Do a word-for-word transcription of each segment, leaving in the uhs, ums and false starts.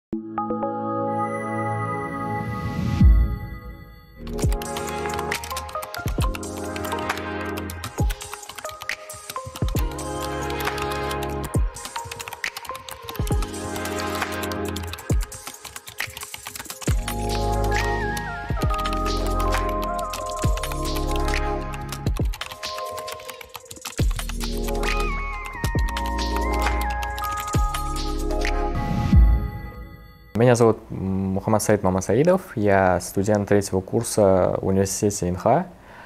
Меня зовут Мухаммад Саид Мамасаидов, я студент третьего курса в университете Инха.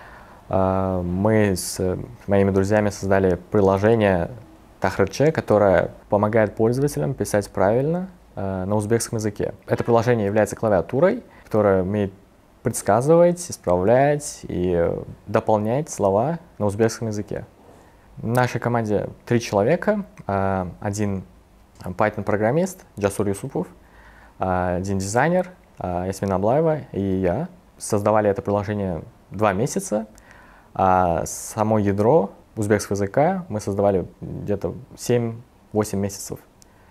Мы с моими друзьями создали приложение Tahrirchi, которое помогает пользователям писать правильно на узбекском языке. Это приложение является клавиатурой, которая умеет предсказывать, исправлять и дополнять слова на узбекском языке. В нашей команде три человека, один Python-программист Джасур Юсупов, один дизайнер, Ясмина Аблаева и я. Создавали это приложение два месяца, а само ядро узбекского языка мы создавали где-то семь-восемь месяцев.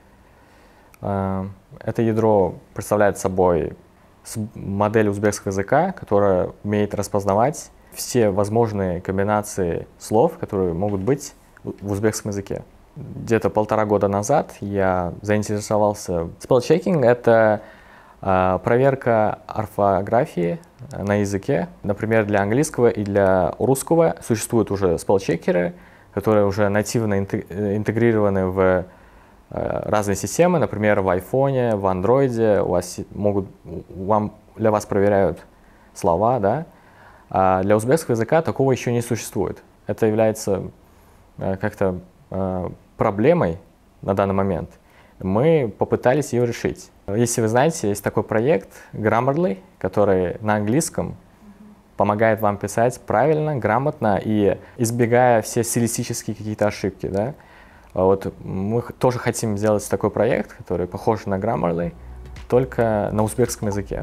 Это ядро представляет собой модель узбекского языка, которая умеет распознавать все возможные комбинации слов, которые могут быть в узбекском языке. Где-то полтора года назад я заинтересовался. Spell-checking — это э, проверка орфографии на языке. Например, для английского и для русского существуют уже spell-чекеры, которые уже нативно интегрированы в э, разные системы. Например, в айфоне, в андроиде у вас могут, вам, для вас проверяют слова, да? А для узбекского языка такого еще не существует. Это является э, как-то э, проблемой на данный момент. Мы попытались ее решить. Если вы знаете, есть такой проект Grammarly, который на английском помогает вам писать правильно, грамотно и избегая все стилистические какие-то ошибки. Да? Вот мы тоже хотим сделать такой проект, который похож на Grammarly, только на узбекском языке.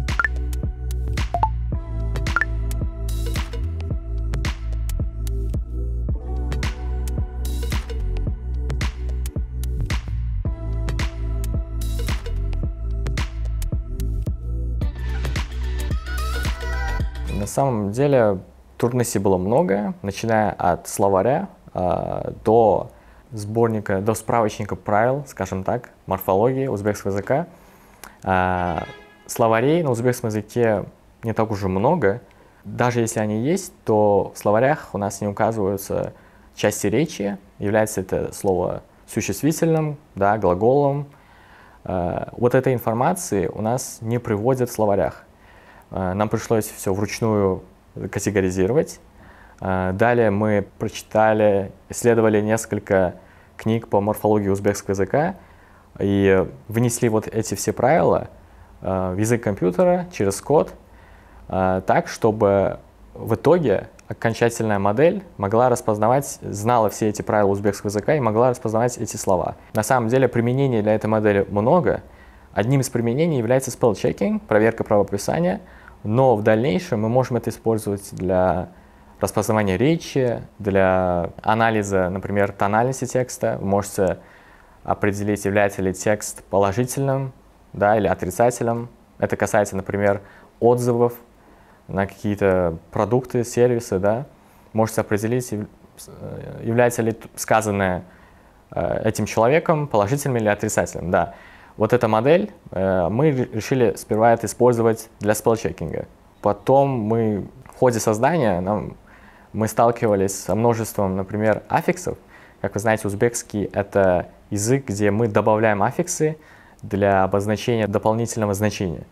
На самом деле трудностей было много, начиная от словаря э, до сборника, до справочника правил, скажем так, морфологии узбекского языка. Э, словарей на узбекском языке не так уж и много. Даже если они есть, то в словарях у нас не указываются части речи, является это слово существительным, да, глаголом. Э, вот этой информации у нас не приводят в словарях. Нам пришлось все вручную категоризировать. Далее мы прочитали, исследовали несколько книг по морфологии узбекского языка и внесли вот эти все правила в язык компьютера через код, так, чтобы в итоге окончательная модель могла распознавать, знала все эти правила узбекского языка и могла распознавать эти слова. На самом деле применений для этой модели много. Одним из применений является spell-checking, проверка правописания. Но в дальнейшем мы можем это использовать для распознавания речи, для анализа, например, тональности текста. Вы можете определить, является ли текст положительным, да, или отрицательным. Это касается, например, отзывов на какие-то продукты, сервисы. Да. Можете определить, является ли сказанное этим человеком положительным или отрицательным. Да. Вот эта модель, э, мы решили сперва это использовать для спелл-чекинга. Потом мы в ходе создания нам, мы сталкивались со множеством, например, аффиксов. Как вы знаете, узбекский — это язык, где мы добавляем аффиксы для обозначения дополнительного значения.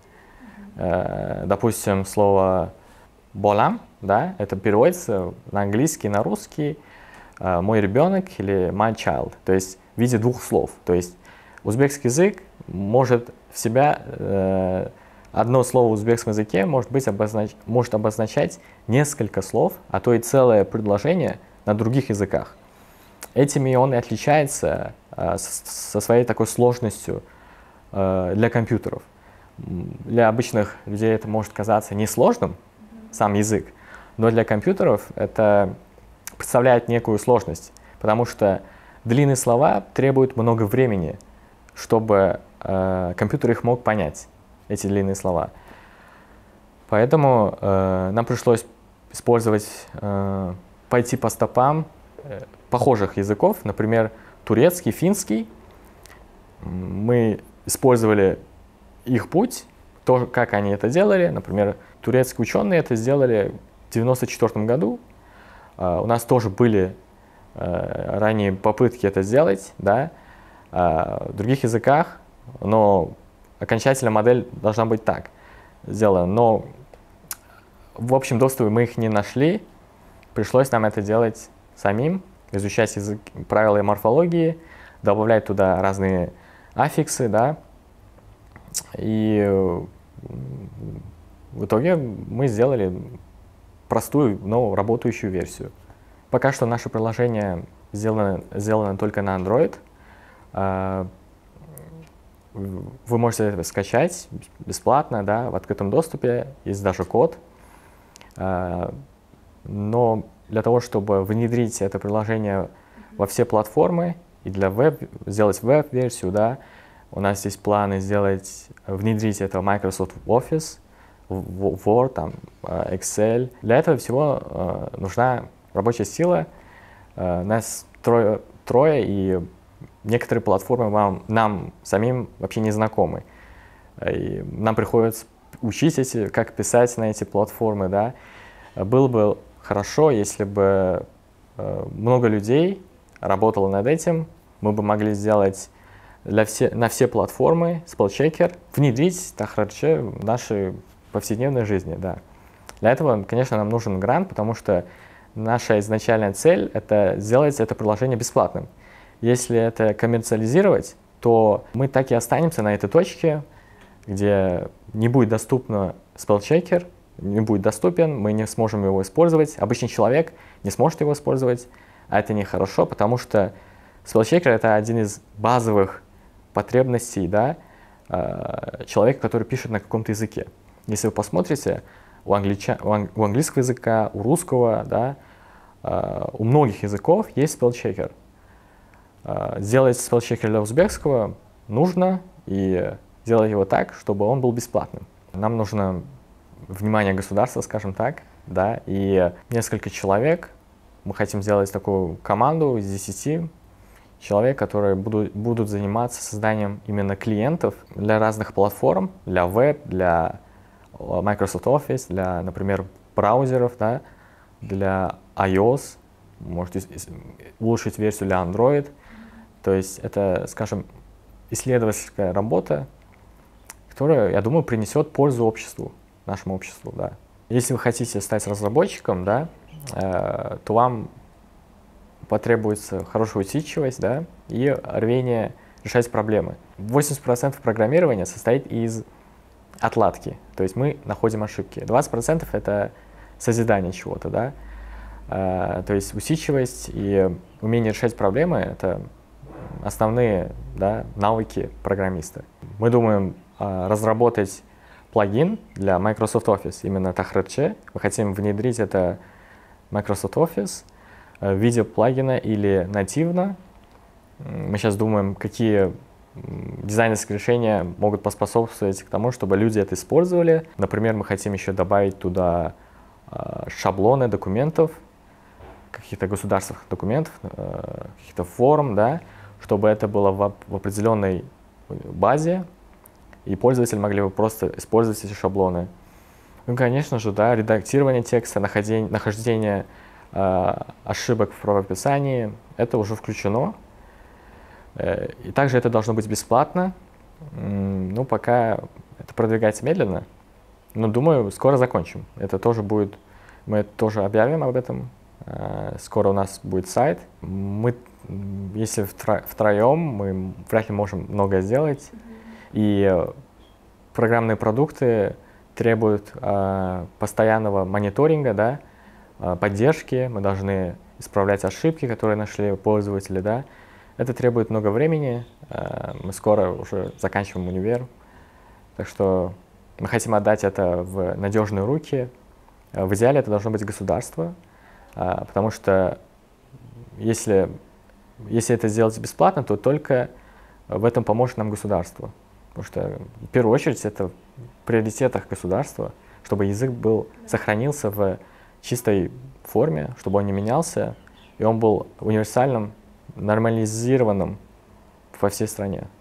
Э, допустим, слово «болам», да, это переводится на английский, на русский э, «мой ребенок» или «my child», то есть в виде двух слов. То есть узбекский язык может в себя, э, одно слово в узбекском языке может, быть обознач, может обозначать несколько слов, а то и целое предложение на других языках. Этими он и отличается э, со, со своей такой сложностью э, для компьютеров. Для обычных людей это может казаться несложным, сам язык, но для компьютеров это представляет некую сложность, потому что длинные слова требуют много времени, чтобы э, компьютер их мог понять, эти длинные слова. Поэтому э, нам пришлось использовать, э, пойти по стопам э, похожих языков, например, турецкий, финский. Мы использовали их путь, то, как они это делали. Например, турецкие ученые это сделали в девяносто четвёртом году. Uh, у нас тоже были uh, ранние попытки это сделать, да, uh, в других языках, но окончательная модель должна быть так сделана. Но в общем доступе мы их не нашли, пришлось нам это делать самим, изучать язык, правила морфологии, добавлять туда разные аффиксы, да, и в итоге мы сделали простую, но работающую версию. Пока что наше приложение сделано, сделано только на Android. Вы можете это скачать бесплатно, да, в открытом доступе, есть даже код. Но для того, чтобы внедрить это приложение во все платформы и для веб, сделать веб-версию, да, у нас есть планы сделать, внедрить это в Microsoft Office, Word, там, Excel. Для этого всего э, нужна рабочая сила. Э, нас трое, трое, и некоторые платформы вам, нам самим вообще не знакомы. И нам приходится учить, эти, как писать на эти платформы. Да. Было бы хорошо, если бы э, много людей работало над этим. Мы бы могли сделать для все, на все платформы спеллчекер, внедрить Тахрадже в наши повседневной жизни, да. Для этого, конечно, нам нужен грант, потому что наша изначальная цель — это сделать это приложение бесплатным. Если это коммерциализировать, то мы так и останемся на этой точке, где не будет доступно спеллчекер, не будет доступен, мы не сможем его использовать, обычный человек не сможет его использовать, а это нехорошо, потому что спеллчекер — это один из базовых потребностей, да, человека, который пишет на каком-то языке. Если вы посмотрите, у, англича... у, ан... у английского языка, у русского, да, э, у многих языков есть спеллчекер. Э, сделать спеллчекер для узбекского нужно, и делать его так, чтобы он был бесплатным. Нам нужно внимание государства, скажем так, да, и несколько человек. Мы хотим сделать такую команду из десяти человек, которые будут, будут заниматься созданием именно клиентов для разных платформ, для веб, для Microsoft Office, для, например, браузеров, да, для iOS, можете улучшить версию для Android. То есть это, скажем, исследовательская работа, которая, я думаю, принесет пользу обществу, нашему обществу. Да. Если вы хотите стать разработчиком, да, э, то вам потребуется хорошая усидчивость, да, и рвение решать проблемы. восемьдесят процентов программирования состоит из отладки, то есть мы находим ошибки. двадцать процентов это созидание чего-то, да, э, то есть усидчивость и умение решать проблемы — это основные, да, навыки программиста. Мы думаем э, разработать плагин для Microsoft Office, именно Тахрадже. Мы хотим внедрить это в Microsoft Office в виде плагина или нативно. Мы сейчас думаем, какие дизайнерские решения могут поспособствовать к тому, чтобы люди это использовали. Например, мы хотим еще добавить туда э, шаблоны документов, каких-то государственных документов, э, каких-то форм, да, чтобы это было в, в определенной базе, и пользователи могли бы просто использовать эти шаблоны. Ну, конечно же, да, редактирование текста, нахождение, нахождение э, ошибок в правописании, это уже включено. И также это должно быть бесплатно. Ну, пока это продвигается медленно, но думаю, скоро закончим. Это тоже будет, мы тоже объявим об этом. Скоро у нас будет сайт. Мы, если втро, втроем, мы вряд ли можем многое сделать. И программные продукты требуют э, постоянного мониторинга, да, э, поддержки. Мы должны исправлять ошибки, которые нашли пользователи, да. Это требует много времени, мы скоро уже заканчиваем универ, так что мы хотим отдать это в надежные руки. В идеале это должно быть государство, потому что если, если это сделать бесплатно, то только в этом поможет нам государство. Потому что в первую очередь это в приоритетах государства, чтобы язык был, сохранился в чистой форме, чтобы он не менялся, и он был универсальным, нормализированным во всей стране.